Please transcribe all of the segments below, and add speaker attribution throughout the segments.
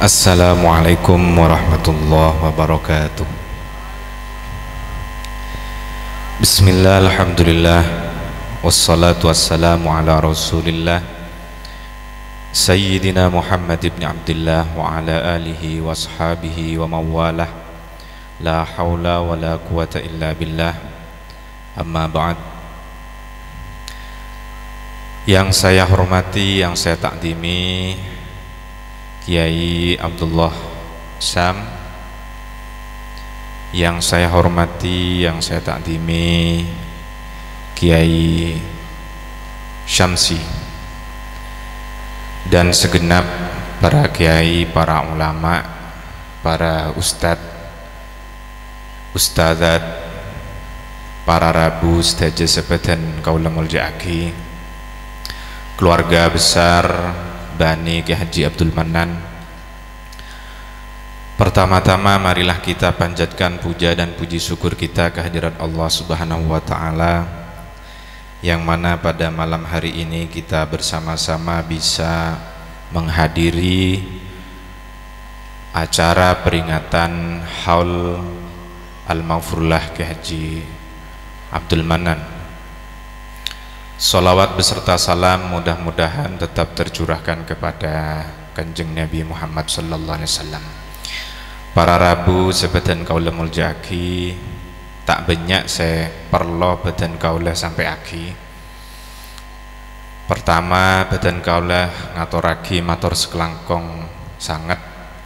Speaker 1: Assalamualaikum warahmatullahi wabarakatuh. Bismillah, alhamdulillah, wassalatu wassalamu ala rasulillah Sayyidina Muhammad ibn Abdullah wa ala alihi wa ashabihi wa mawalah. La hawla wa la quwata illa billah. Amma ba'd. Yang saya hormati, yang saya takdimi, Kiai Abdullah Syam. Yang saya hormati, yang saya takdimi, Kiai Syamsi, dan segenap para kiai, para ulama, para ustadz, ustadzat, para rabu, sedaja sebadan kaula mulja'aki, keluarga besar Bani Ki Haji Abdul Manan. Pertama-tama marilah kita panjatkan puja dan puji syukur kita kehadirat Allah Subhanahu wa Ta'ala, yang mana pada malam hari ini kita bersama-sama bisa menghadiri acara peringatan Haul Al-Maghfurlah Ki Haji Abdul Manan. Salawat beserta salam mudah-mudahan tetap tercurahkan kepada Kanjeng Nabi Muhammad sallallahu alaihi wasallam. Para rabu sebadan kaula mulja'aki, tak banyak saya perlo badan kaula sampai aki. Pertama, badan kaula ngaturaki matur sekelangkong sangat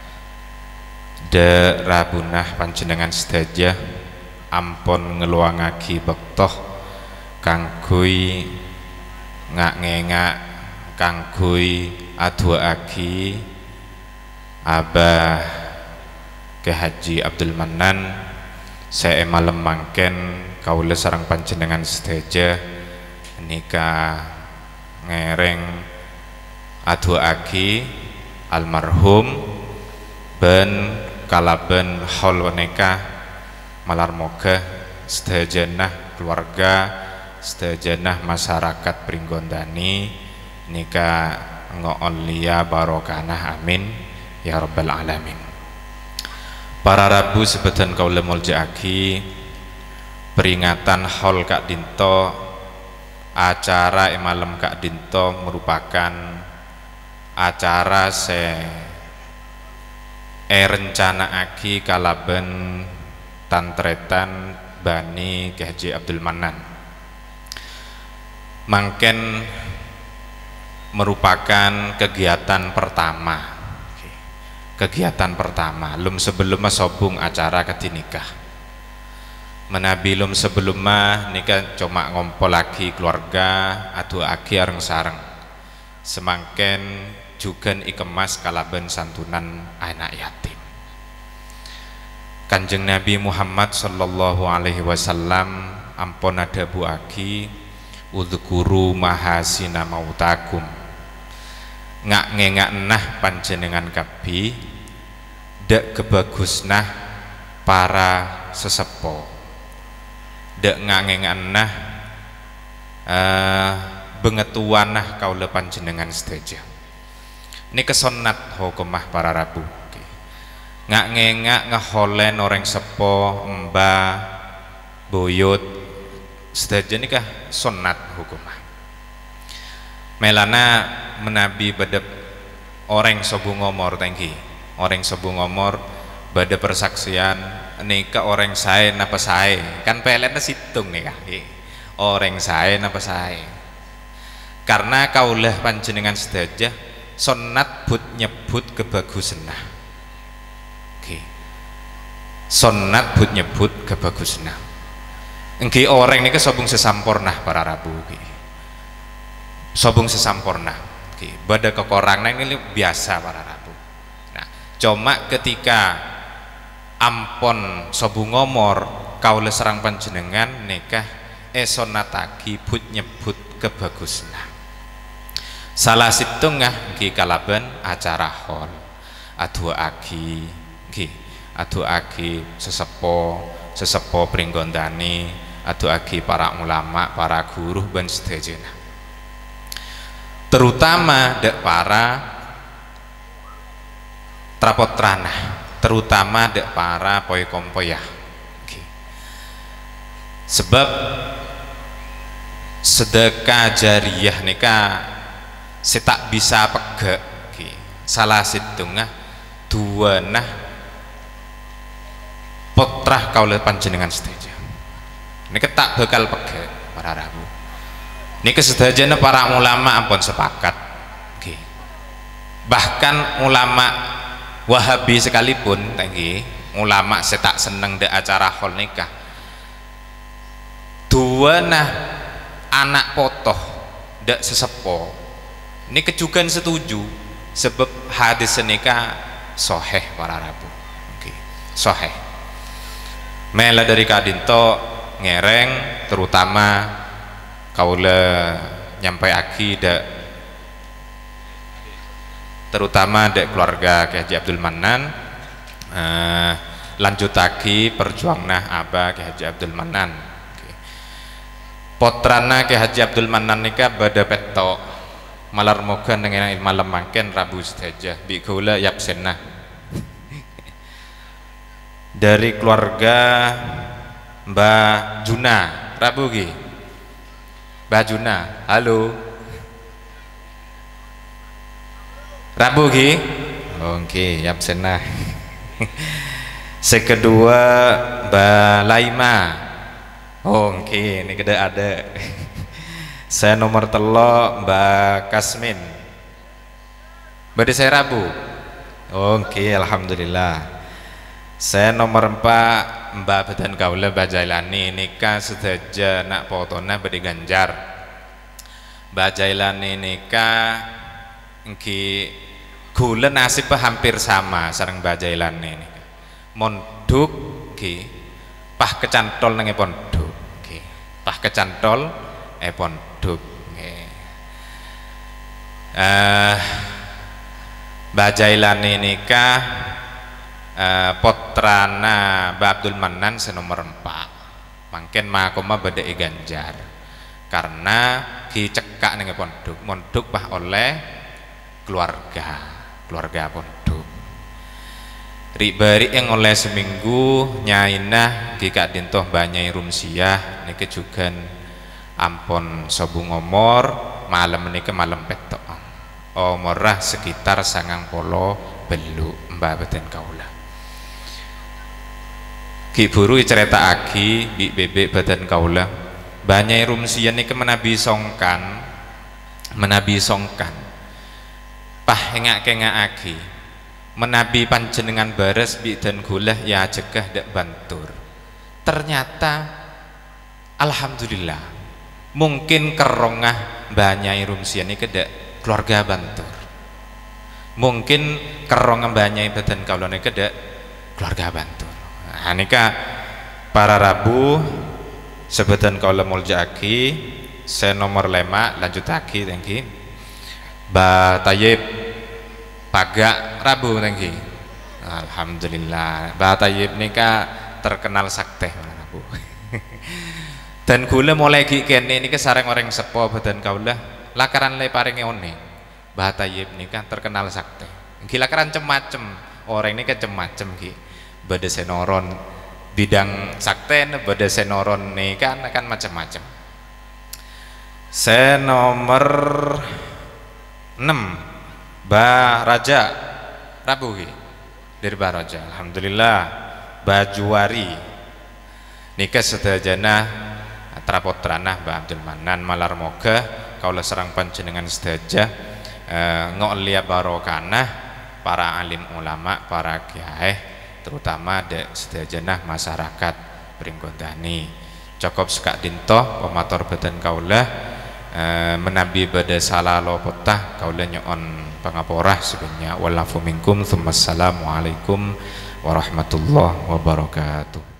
Speaker 1: de rabunah panjenengan sedaya ampun ngeluangaki bektoh kanggoy ngak-ngengak, kanggoy aduaki Abah Ki Haji Abdul Manan. Saya malam mangken kaula sareng panjenengan sedaya nika ngereng aduaki almarhum ben kalaben haul menika malar moga sedayanah keluarga, sedayanah masyarakat Pringgondani nika ngoon liya barokanah, amin ya rabbal alamin. Para rabu sebadan kaula mulja'aki, peringatan haul Kak Dinto, acara malam Kak Dinto merupakan acara rencana aki kalaben tantretan Bani Ki Haji Abdul Manan. Mangken merupakan kegiatan pertama, lum sebelum sobung acara ketinikah menabi lum sebelum nikah cuma ngompol lagi keluarga adu aki areng sareng semangken juga ikemas kalaben santunan anak yatim. Kanjeng Nabi Muhammad sallallahu alaihi wasallam ampun ada buaki udhkuru mahasina mautakum, ngak nah panjenengan kabi dek kebagusnah para sesepo, dek ngak nah bengetuanah kaula panjenengan sedaja. Ini kesonat hukumah para rabu, ngak ngeholen orang sepo, mbah, boyot sedaja nikah sunat hukumah. Melana menabi pada orang sobu ngomor tangki, orang sobu ngomor pada persaksian nikah orang saya napa saya kan peletnya situng nikah orang saya napa saya, karena kaulah panjenengan sedaja sunat but nyebut kebagusanah. Sunat but nyebut kebagusanah. Engki orang ini sobung sesampurna para rabu, sobung sesampurna. Bada kekorang ini biasa para rabu. Nah, cuma ketika ampon sobung ngomor kaula serang panjenengan nikah sonatagi but nyebut kebagusna. Salah situngah ki kalaben acara hol aduaki, aduaki sesepo Pringgondani, aduaki para ulama, para guru dan seterusnya. terutama para trapotrana terutama dek para poi kompoyah. Sebab sedekah jariyah nika setak bisa pegak salah sidungah dua nah putrah kaula panjenengan sedaja nika tak bakal pegak para rabu nika sedajana para ulama ampun sepakat bahkan ulama Wahabi sekalipun tanggi ulama setak seneng de acara hol nikah dua nah anak potoh dak sesepo ini kejugan setuju sebab hadis nikah soheh para rabu soheh mela dari kadinto ngereng terutama kaula nyampai aki dak terutama dek keluarga Ki Haji Abdul Manan lanjut lagi perjuang nah Abah Ki Haji Abdul Manan potrana Ki Haji Abdul Manan nika bada petok malar moga dengan malam makan Rabu saja bi kula yapsenah dari keluarga Mbah Juna Rabu ki Mbah Juna halo Rabu ki oke yapsenah sekedua Mbak Laima oke ini kada ada saya nomor telo Mbak Kasmin berarti saya Rabu oke alhamdulillah saya nomor 4 Mbak Badan Kaula Mbak Jailani nikah sedaja nak potona badi Ganjar Mbak Jailani nikah ki gula nasib hampir sama sareng Mbak Jailani ini monduk ki pah kecantol nang pondok ki pah kecantol pondok Mbak Jailani nikah potrana Mbak Abdul Manan senomor 4 mangken makoma beda Ganjar karena ki cekak nang pondok monduk pah oleh keluarga pondok ribari yang oleh seminggu nyainah kika dintoh banyai rumsiah niki juga ampon sobu ngomor malam niki malam petok omorah sekitar 90 belu Mbak Badan Kaula ki buru cerita aki di bebek Badan Kaula banyai rumsiah niki menabi songkan pah engak aki menabi panjenengan bares bi dan gulah ya jegah dak bantur ternyata alhamdulillah mungkin kerongah banyai rumsian ini kedak keluarga bantur mungkin kerongah banyai Badan Kaula ini kedak keluarga bantur nah nikah para Rabu sebadan Kaula mulja aki saya nomor 5 lanjut aki thank Mbak Tayyib pagak Rabu tangki alhamdulillah Mbak Tayyib nika terkenal sakte Rabu dan gula mulai kene ini sareng orang sepo Badan Kaula lakaran le paring one Mbak Tayyib nika terkenal sakte gila lakaran cem-macem orang ini cem-macem ki bade senoron bidang sakte bade senoron nih kan akan macam-macam saya nomor 6 Mbah Raja Rabu dari Mbah Raja alhamdulillah Bajuwari nikah sedajana trapotrana Mbah Abdul Manan malar moga kaula serang panjenengan sedaja ng'olia barokana para alim ulama para kiai terutama de sedajana masyarakat Pringgondani cukup sekak dintoh pemator Badan Kaula menabi pada salah lopotah kaula nyoon pangaporah sebenarnya walafu minkum thumma assalamualaikum warahmatullahi wabarakatuh.